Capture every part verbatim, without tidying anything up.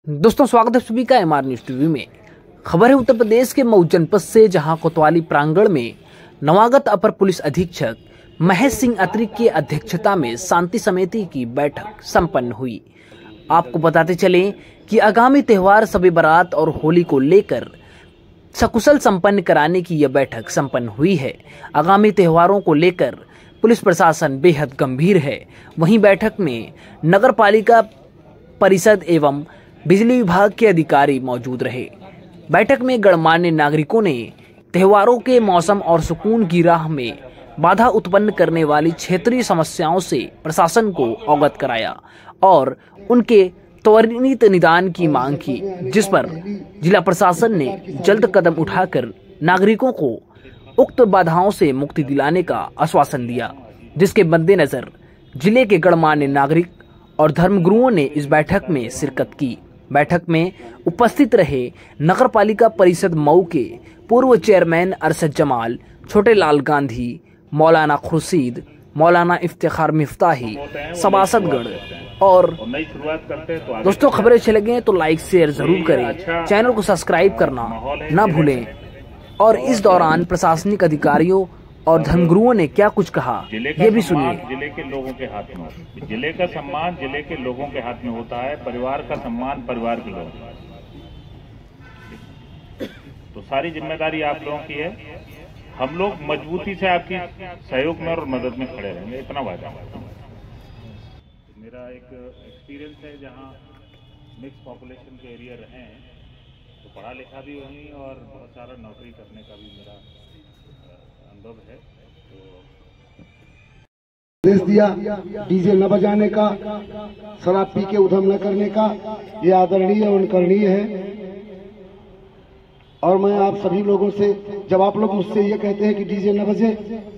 दोस्तों स्वागत है सभी का एम आर न्यूज टीवी में। खबर है उत्तर प्रदेश के मऊ जनपद से, जहां कोतवाली प्रांगण में नवागत अपर पुलिस अधीक्षक महेश सिंह अत्री की अध्यक्षता में शांति समिति की बैठक संपन्न हुई। आपको बताते चले कि आगामी त्योहार शब बारात और होली को लेकर सकुशल संपन्न कराने की यह बैठक संपन्न हुई है। आगामी त्योहारों को लेकर पुलिस प्रशासन बेहद गंभीर है। वहीं बैठक में नगर पालिका परिषद एवं बिजली विभाग के अधिकारी मौजूद रहे। बैठक में गणमान्य नागरिकों ने त्योहारों के मौसम और सुकून की राह में बाधा उत्पन्न करने वाली क्षेत्रीय समस्याओं से प्रशासन को अवगत कराया और उनके त्वरित निदान की मांग की, जिस पर जिला प्रशासन ने जल्द कदम उठाकर नागरिकों को उक्त बाधाओं से मुक्ति दिलाने का आश्वासन दिया, जिसके मद्देनजर जिले के गणमान्य नागरिक और धर्मगुरुओं ने इस बैठक में शिरकत की। बैठक में उपस्थित रहे नगर पालिका परिषद मऊ के पूर्व चेयरमैन अरशद जमाल, छोटे लाल गांधी, मौलाना खुर्शीद, मौलाना इफ्तिखार मिफ्ताही, सभासदगण और दोस्तों खबरें अच्छी लगे तो लाइक शेयर जरूर करें, चैनल को सब्सक्राइब करना ना भूलें। और इस दौरान प्रशासनिक अधिकारियों और धर्मगुरुओं ने क्या कुछ कहा ये भी सुनिए। जिले के लोगों के हाथ में, जिले का सम्मान जिले के लोगों के हाथ में होता है, परिवार का सम्मान परिवार के लोगों के हाथ में। तो सारी जिम्मेदारी आप लोगों की है। हम लोग मजबूती से आपकी सहयोग में और मदद में खड़े रहेंगे, इतना वादा। मेरा एक एक्सपीरियंस है, जहाँ मिक्स पॉपुलेशन के एरिया रहे हैं तो पढ़ा लिखा भी वहीं और बहुत सारा नौकरी करने का भी मेरा अनुभव है। तो आदेश दिया डीजे न बजाने का, शराब पी के उधम न करने का, ये आदरणीय और अनुकरणीय है। और मैं आप सभी लोगों से, जब आप लोग मुझसे ये कहते हैं कि डीजे न बजे,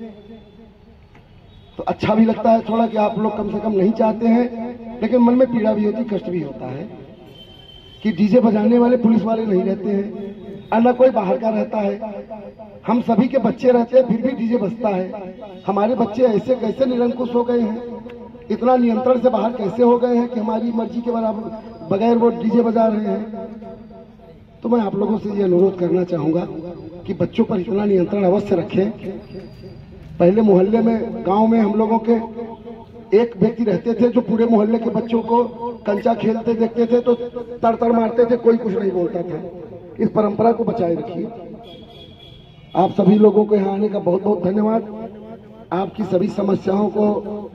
तो अच्छा भी लगता है थोड़ा कि आप लोग कम से कम नहीं चाहते हैं, लेकिन मन में पीड़ा भी होती, कष्ट भी होता है कि डीजे बजाने वाले पुलिस वाले नहीं रहते हैं, न कोई बाहर का रहता है। हम सभी के बच्चे रहते हैं, फिर भी डीजे बजता है। हमारे बच्चे ऐसे कैसे निरंकुश हो गए हैं, इतना नियंत्रण से बाहर कैसे हो गए हैं कि हमारी मर्जी के बराबर बगैर वो डीजे बजा रहे हैं। तो मैं आप लोगों से ये अनुरोध करना चाहूंगा कि बच्चों पर इतना नियंत्रण अवश्य रखें। पहले मोहल्ले में, गांव में हम लोगों के एक व्यक्ति रहते थे जो पूरे मोहल्ले के बच्चों को कंचा खेलते देखते थे तो तड़ तड़ मारते थे, कोई कुछ नहीं बोलता था। इस परंपरा को बचाए रखिए। आप सभी लोगों को यहाँ आने का बहुत बहुत धन्यवाद। आपकी सभी समस्याओं को,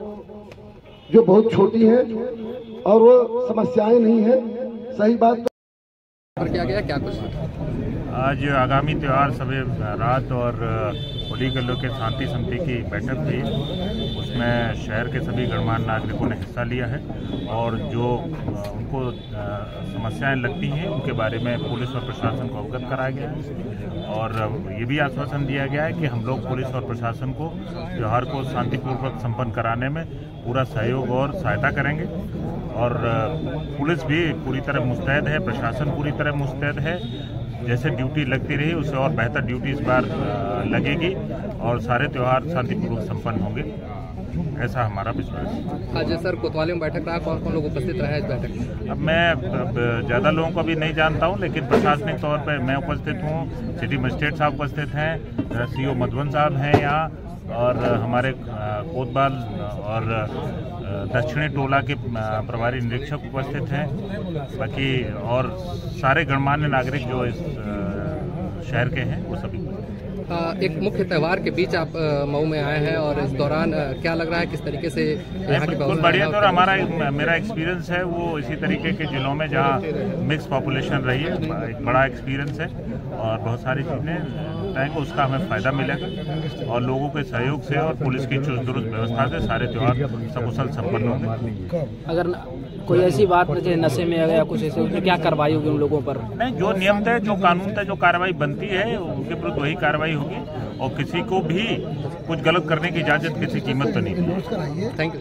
जो बहुत छोटी हैं और वो समस्याएं नहीं है, सही बात क्या गया क्या कुछ आज आगामी त्यौहार शब रात और होली के लोग के शांति समिति की बैठक हुई। उसमें शहर के सभी गणमान्य नागरिकों ने हिस्सा लिया है और जो उनको समस्याएं लगती हैं उनके बारे में पुलिस और प्रशासन को अवगत कराया गया है। और ये भी आश्वासन दिया गया है कि हम लोग पुलिस और प्रशासन को त्यौहार को शांतिपूर्वक संपन्न कराने में पूरा सहयोग और सहायता करेंगे। और पुलिस भी पूरी तरह मुस्तैद है, प्रशासन पूरी तरह मुस्तैद है। जैसे ड्यूटी लगती रही उससे और बेहतर ड्यूटी इस बार लगेगी और सारे त्यौहार शांतिपूर्वक संपन्न होंगे, ऐसा हमारा विश्वास है। आज सर कोतवाली में बैठक रहा, कौन कौन लोग उपस्थित रहे इस बैठक में? अब मैं ज़्यादा लोगों को भी नहीं जानता हूं, लेकिन प्रशासनिक तौर पर मैं उपस्थित हूं, सिटी मजिस्ट्रेट साहब उपस्थित हैं, सीओ मधुबन साहब हैं यहाँ, और हमारे कोतवाल और दक्षिणी टोला के प्रभारी निरीक्षक उपस्थित हैं, बाकी और सारे गणमान्य नागरिक जो इस शहर के हैं वो सभी। एक मुख्य त्योहार के बीच आप मऊ में आए हैं और इस दौरान क्या लग रहा है, किस तरीके से यहाँ की बिल्कुल बढ़िया। तो हमारा मेरा एक्सपीरियंस है वो इसी तरीके के जिलों में जहाँ मिक्स पॉपुलेशन रही है, एक बड़ा एक्सपीरियंस है और बहुत सारी चीज़ें को उसका हमें फायदा मिलेगा और लोगों के सहयोग से और पुलिस की चुस्त दुरुस्त व्यवस्था से सारे त्यौहार सकुशल संपन्न होंगे। अगर कोई ऐसी बात जैसे नशे में या कुछ ऐसे, उसमें क्या कार्रवाई होगी उन लोगों पर? नहीं, जो नियम तय, जो कानून तय, जो कार्रवाई बनती है उनके विरुद्ध वही कार्रवाई होगी और किसी को भी कुछ गलत करने की इजाजत किसी कीमत पर नहीं। Thank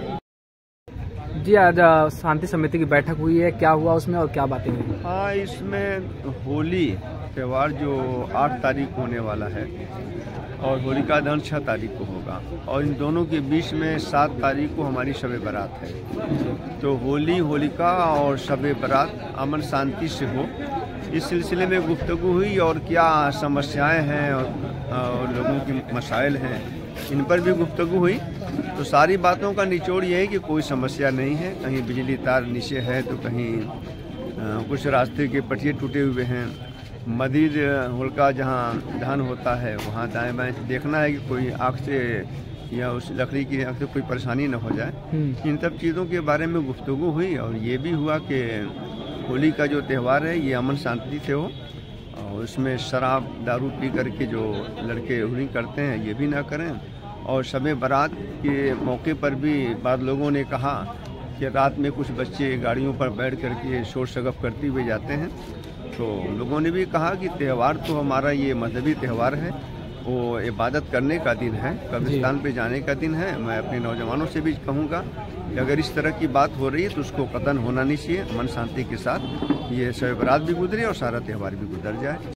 you ji. आज शांति समिति की बैठक हुई है, क्या हुआ उसमें और क्या बातें हुई? हाँ, इसमें होली त्यौहार जो आठ तारीख होने वाला है, और होलिका दहन छः तारीख को होगा और इन दोनों के बीच में सात तारीख को हमारी शब बारात है। तो होली, होलिका और शब बारात अमन शांति से हो, इस सिलसिले में गुफ्तगू हुई और क्या समस्याएं हैं और, और लोगों की मसाइल हैं, इन पर भी गुफ्तगू हुई। तो सारी बातों का निचोड़ ये है कि कोई समस्या नहीं है। कहीं बिजली तार नीचे है तो कहीं आ, कुछ रास्ते के पटिए टूटे हुए हैं। मदीद होलिका जहाँ दहन होता है वहाँ दाएं बाएं देखना है कि कोई आग से या उस लकड़ी की आग से कोई परेशानी न हो जाए। इन सब चीज़ों के बारे में गुफ्तगू हुई और ये भी हुआ कि होली का जो त्यौहार है ये अमन शांति से हो और उसमें शराब दारू पी करके जो लड़के होली करते हैं ये भी ना करें। और शब बारात के मौके पर भी बाद लोगों ने कहा कि रात में कुछ बच्चे गाड़ियों पर बैठ करके शोर शगफ करते हुए जाते हैं। तो लोगों ने भी कहा कि त्यौहार तो हमारा ये मजहबी त्यौहार है, वो इबादत करने का दिन है, कब्रिस्तान पे जाने का दिन है। मैं अपने नौजवानों से भी कहूँगा कि अगर इस तरह की बात हो रही है तो उसको कतन होना नहीं चाहिए। अमन शांति के साथ ये शब बारात भी गुजरे और सारा त्यौहार भी गुजर जाए।